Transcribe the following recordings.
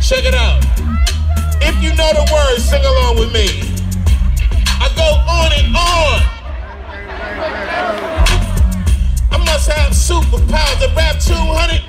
Check it out. If you know the words, sing along with me. I go on and on. I must have superpowers to rap 200.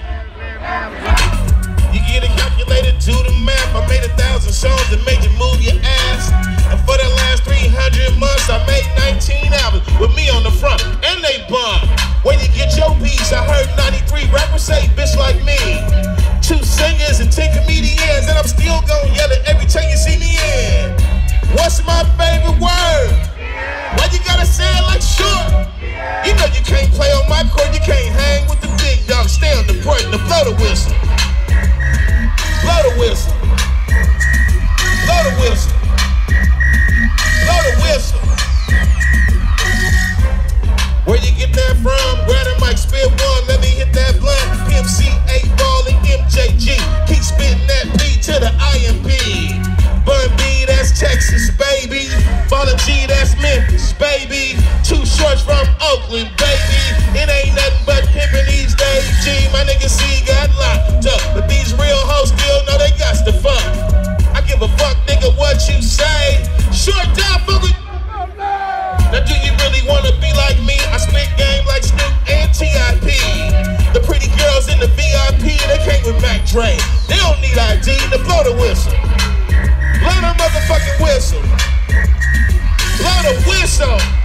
You get it calculated, do the math. I made 1,000 songs that made you move your ass. And for the last 300 months, I made 19 albums with me on the front, and they bump. Where you get your piece? I heard 93 rappers say bitch like me. 2 singers and 10 comedians, and I'm still gon' yell it every time you see me in. What's my favorite word? Why you gotta say it like short? You know you can't play on my court, you can't hang with the big dogs. Stay on the break, now blow the whistle. Blow the whistle. Blow the whistle. Blow the whistle. Where you get that from? Grab the mic, spit one, let me hit that blunt. PMC, 8-Ball, and MJG. Keep spitting that P to the IMP. Bun B, that's Texas, baby. Ballin' G, that's Memphis, baby. 2 Shorts from Oakland, baby. It ain't nothing but pimpin' these days, G. My nigga C got locked up, but these real hoes still know they got to fuck. I give a fuck, nigga, what you say. Short down for the... Now do you really wanna be like me? I spit game like Snoop and T.I.P. The pretty girls in the VIP, they came with Mac Dre. They don't need ID to blow the whistle. Blow the motherfucking whistle. Blow the whistle.